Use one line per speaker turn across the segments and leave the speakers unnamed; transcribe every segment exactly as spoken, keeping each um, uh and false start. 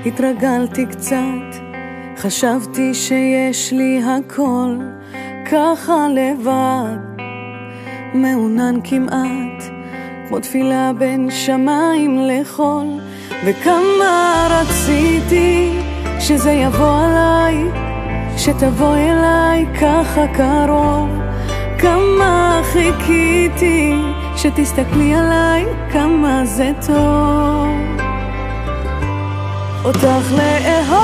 התרגלתי קצת, חשבתי שיש לי הכל, ככה לבד, מעונן כמעט, כמו תפילה בין שמיים לחול. וכמה רציתי שזה יבוא עליי, שתבוא אליי ככה קרוב. כמה חיכיתי שתסתכלי עליי, כמה זה טוב אותך לאהוב,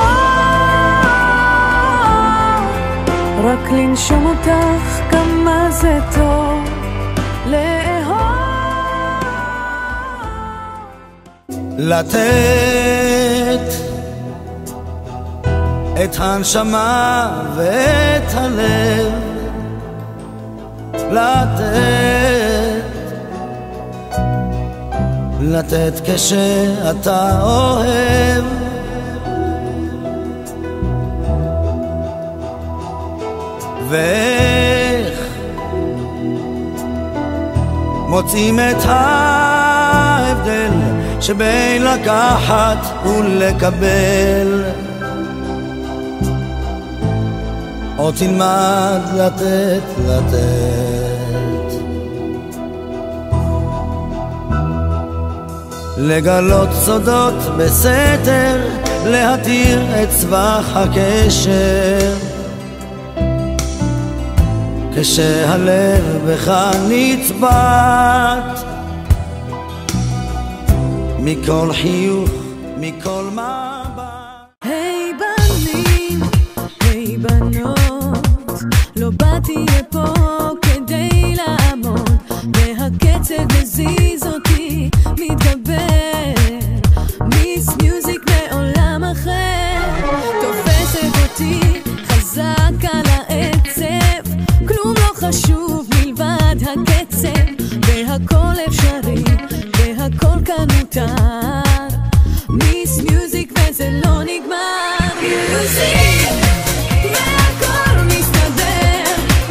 רק לנשום אותך, כמה זה טוב לאהוב.
לתת את הנשמה ואת הלב, לתת, לתת כשאתה אוהב, ואיך מוצאים את ההבדל שבין לקחת ולקבל. או תלמד לתת, לתת, לגלות סודות בסתר, להתיר את צבח הקשר, כשהלב בך נצבט, מכל חיוך, מכל מבט.
היי בנים, היי בנות, לא באתי לפה כדי לעמוד, והקצב מזיז אותי, מתגבר, מיס מיוזיק מעולם אחר, תופסת אותי חזק על העצב, כלום לא חשוב מלבד הקצב, והכל אפשרי, והכל כאן מותר, מיס מיוזיק וזה לא נגמר. מיוזיק והכל מסתדר,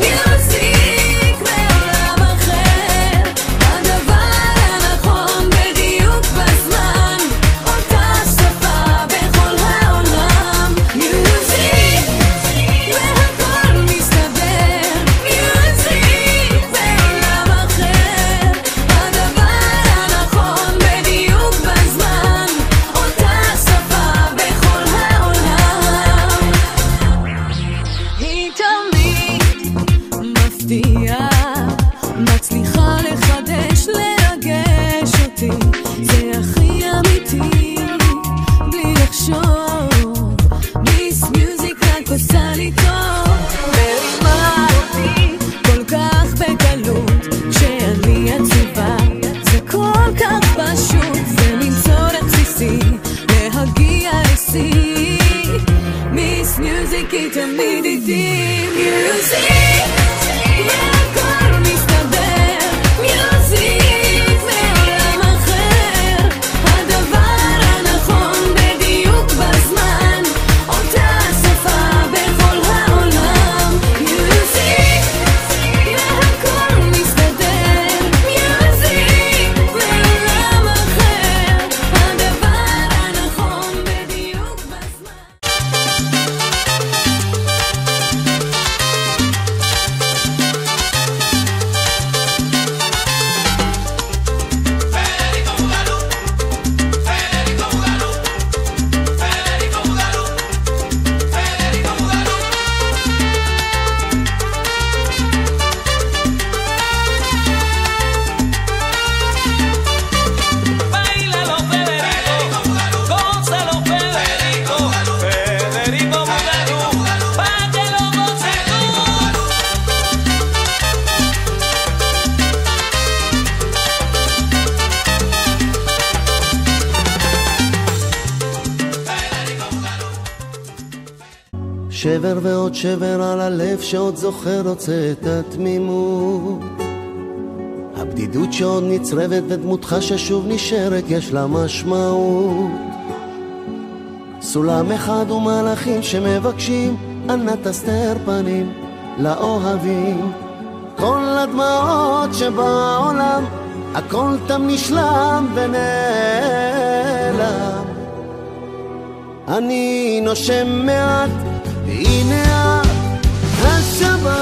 מיוזיק מעולם אחר, הדבר הנכון בדיוק בזמן, אותה שפה בכל העולם. מיוזיק והכל מסתדר, מיוזיק מעולם אחר, הדבר הנכון בדיוק בזמן, אותה שפה בכל העולם. היא תמיד מפתיעה, מצליחה לחדש, לרגש אותי, זה הכי אמיתי, בלי לחשוב, מיס מיוזיק רק עושה לי טוב, מרימה אותי כל כך בקלות, שאני עצובה, זה כל כך פשוט, זה מין צורך בסיסי, להגיע לשיא, מיס מיוזיק היא תמיד איתי. מיוזיק והכל מסתדר, מיוזיק מעולם אחר, הדבר הנכון בדיוק בזמן, אותה שפה בכל העולם. מיוזיק והכל מסתדר, מיוזיק מעולם אחר, הדבר הנכון בדיוק בזמן.
שבר ועוד שבר על הלב שעוד זוכר רוצה את התמימות, הבדידות שעוד נצרבת ודמותך ששוב נשארת יש לה משמעות. סולם אחד ומלאכים שמבקשים אנא תסתר פנים לאוהבים, כל הדמעות שבעולם הכל תם נשלם ונעלם. אני נושם מעט, הנה השבת.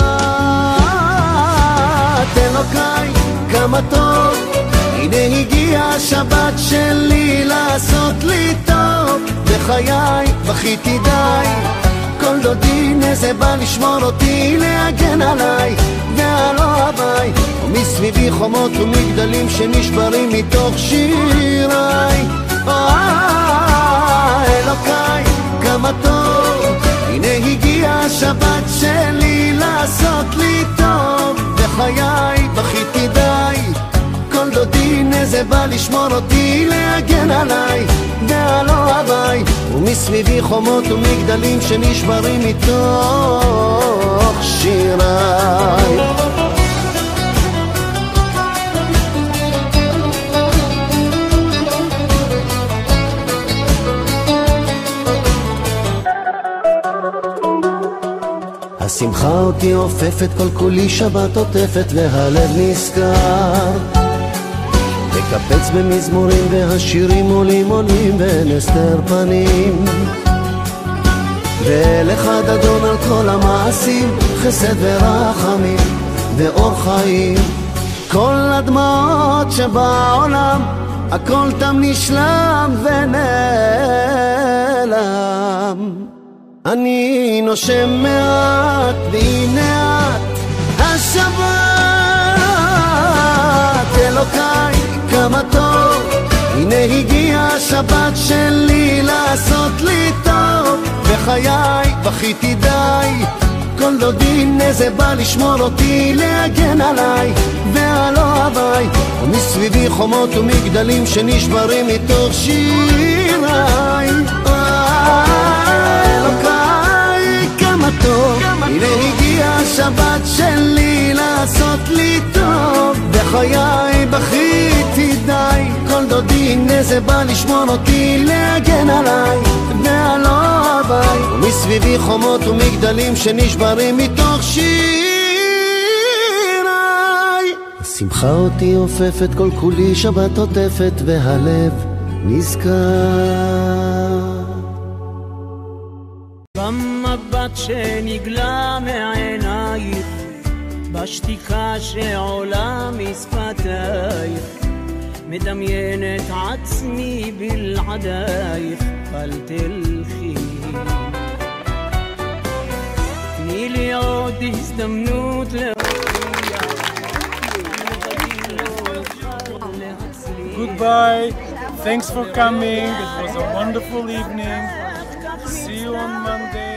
אלוקיי כמה טוב, הנה הגיע השבת שלי לעשות לי טוב. בחיי בכיתי די, כל דודי נזה בא לשמור אותי, להגן עליי ועל אוהביי, ומסביבי חומות ומגדלים שנשברים מתוך שיריי. אלוקיי כמה טוב, הנה הגיע השבת שלי לעשות לי טוב. בחיי בכיתי די, כל דודי נזה בא לשמור אותי, להגן עליי ועל אוהביי, ומסביבי חומות ומגדלים שנשברים מתוך שיריי. השמחה אותי עופפת, כל כולי שבת עוטפת, והלב נזכר וקפץ במזמורים, והשירים עולים עולים ואין הסתר פנים. ואל אחד אדון על כל המעשים, חסד ורחמים ואור חיים. כל הדמעות שבעולם, הכל תם נשלם ונעלם. אני נושם מעט, והנה את השבת. אלוקיי כמה טוב, הנה הגיע השבת שלי לעשות לי טוב. בחיי בכיתי די, כל דודי נזה בא לשמור אותי, להגן עליי ועל אוהביי, ומסביבי חומות ומגדלים שנשברים מתוך שיריי. אלוקיי כמה טוב, הנה הגיע השבת שלי לעשות לי טוב. בחיי בכיתי די, כל דודי נזה בא לשמור אותי, להגן עליי ועל אוהביי, ומסביבי חומות ומגדלים שנשברים מתוך שיריי. השמחה אותי עופפת, כל כולי שבת עוטפת, והלב נזכר
במבט שנגלה מעינייך, בשתיקה שעולה משפתייך, מדמיינת עצמי בלעדייך, אל תלכי. תני לי עוד הזדמנות להוכיח.
Goodbye. Thanks for coming. It was a wonderful evening. See you on Monday.